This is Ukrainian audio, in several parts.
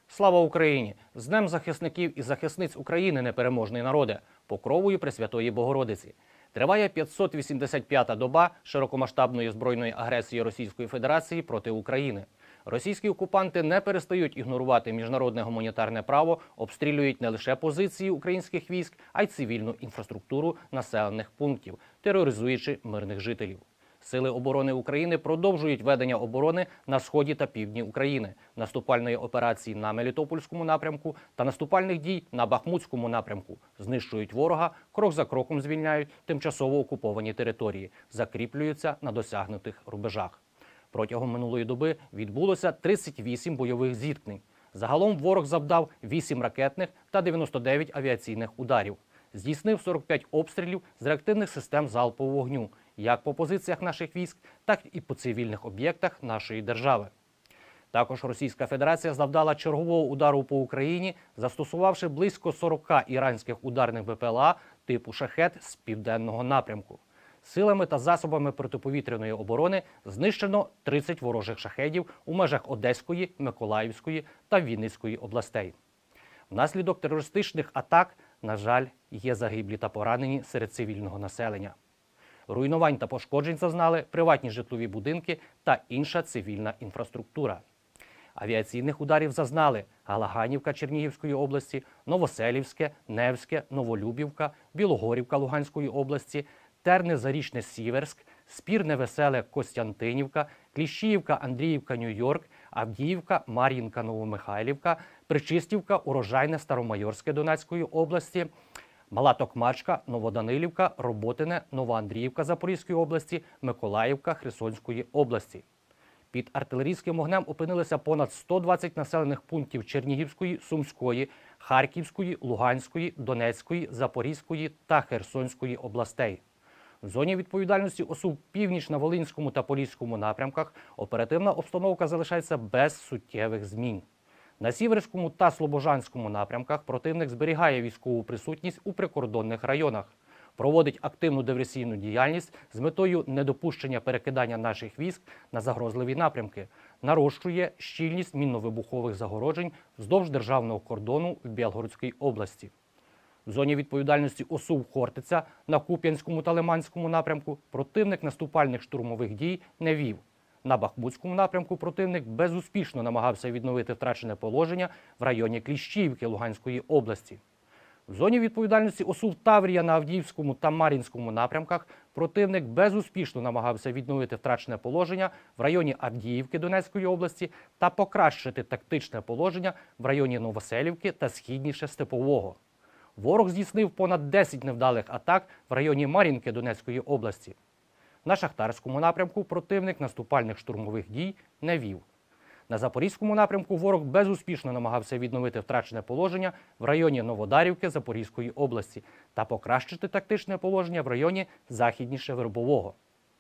Слава Україні! З Днем захисників і захисниць України, непереможний народе, покровою Пресвятої Богородиці. Триває 585-та доба широкомасштабної збройної агресії Російської Федерації проти України. Російські окупанти не перестають ігнорувати міжнародне гуманітарне право, обстрілюють не лише позиції українських військ, а й цивільну інфраструктуру населених пунктів, тероризуючи мирних жителів. Сили оборони України продовжують ведення оборони на сході та півдні України, наступальної операції на Мелітопольському напрямку та наступальних дій на Бахмутському напрямку. Знищують ворога, крок за кроком звільняють тимчасово окуповані території, закріплюються на досягнутих рубежах. Протягом минулої доби відбулося 38 бойових зіткнень. Загалом ворог завдав 8 ракетних та 99 авіаційних ударів. Здійснив 45 обстрілів з реактивних систем залпового вогню, як по позиціях наших військ, так і по цивільних об'єктах нашої держави. Також Російська Федерація завдала чергового удару по Україні, застосувавши близько 40 іранських ударних БПЛА типу «Шахед» з південного напрямку. Силами та засобами протиповітряної оборони знищено 30 ворожих шахедів у межах Одеської, Миколаївської та Вінницької областей. Внаслідок терористичних атак, на жаль, є загиблі та поранені серед цивільного населення. Руйнувань та пошкоджень зазнали приватні житлові будинки та інша цивільна інфраструктура. Авіаційних ударів зазнали Галаганівка Чернігівської області, Новоселівське, Невське, Новолюбівка, Білогорівка Луганської області, Терне-Зарічне-Сіверськ, Спірне-Веселе Костянтинівка, Кліщіївка Андріївка Нью-Йорк, Авдіївка Мар'їнка Новомихайлівка, Причистівка Урожайне Старомайорське Донецької області, Мала Токмачка, Новоданилівка, Роботине, Новоандріївка Запорізької області, Миколаївка Херсонської області. Під артилерійським вогнем опинилися понад 120 населених пунктів Чернігівської, Сумської, Харківської, Луганської, Донецької, Запорізької та Херсонської областей. В зоні відповідальності ОСУ в Північно-Волинському та Поліському напрямках оперативна обстановка залишається без суттєвих змін. На Сіверському та Слобожанському напрямках противник зберігає військову присутність у прикордонних районах, проводить активну диверсійну діяльність з метою недопущення перекидання наших військ на загрозливі напрямки, нарощує щільність мінно-вибухових загороджень вздовж державного кордону в Білгородській області. В зоні відповідальності ОСУ в Хортиця на Куп'янському та Лиманському напрямку противник наступальних штурмових дій не вів. На Бахмутському напрямку противник безуспішно намагався відновити втрачене положення в районі Кліщіївки Луганської області. В зоні відповідальності ОСУ в Таврія на Авдіївському та Мар'їнському напрямках противник безуспішно намагався відновити втрачене положення в районі Авдіївки Донецької області та покращити тактичне положення в районі Новоселівки та східніше Степового. Ворог здійснив понад 10 невдалих атак в районі Мар'їнки Донецької області. На Шахтарському напрямку противник наступальних штурмових дій не вів. На Запорізькому напрямку ворог безуспішно намагався відновити втрачене положення в районі Новодарівки Запорізької області та покращити тактичне положення в районі західніше Вербового.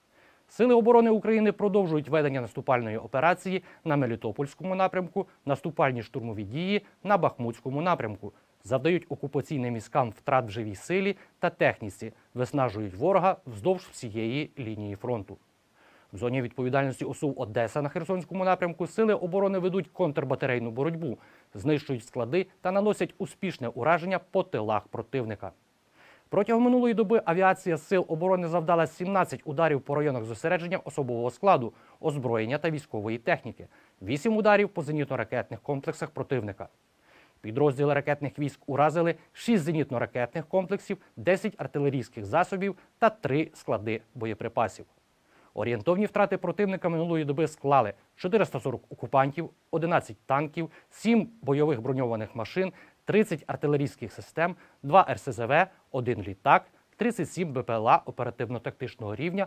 Сили оборони України продовжують ведення наступальної операції на Мелітопольському напрямку, наступальні штурмові дії на Бахмутському напрямку, завдають окупаційним військам втрат в живій силі та техніці, виснажують ворога вздовж всієї лінії фронту. В зоні відповідальності ОСУ Одеса на Херсонському напрямку сили оборони ведуть контрбатарейну боротьбу, знищують склади та наносять успішне ураження по тилах противника. Протягом минулої доби авіація сил оборони завдала 17 ударів по районах зосередження особового складу, озброєння та військової техніки, 8 ударів по зенітно-ракетних комплексах противника. Підрозділи ракетних військ уразили 6 зенітно-ракетних комплексів, 10 артилерійських засобів та 3 склади боєприпасів. Орієнтовні втрати противника минулої доби склали 440 окупантів, 11 танків, 7 бойових броньованих машин, 30 артилерійських систем, 2 РСЗВ, 1 літак, 37 БПЛА оперативно-тактичного рівня,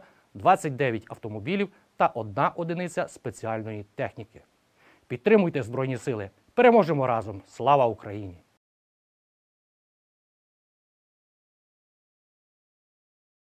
29 автомобілів та 1 одиниця спеціальної техніки. Підтримуйте Збройні сили! Переможемо разом! Слава Україні!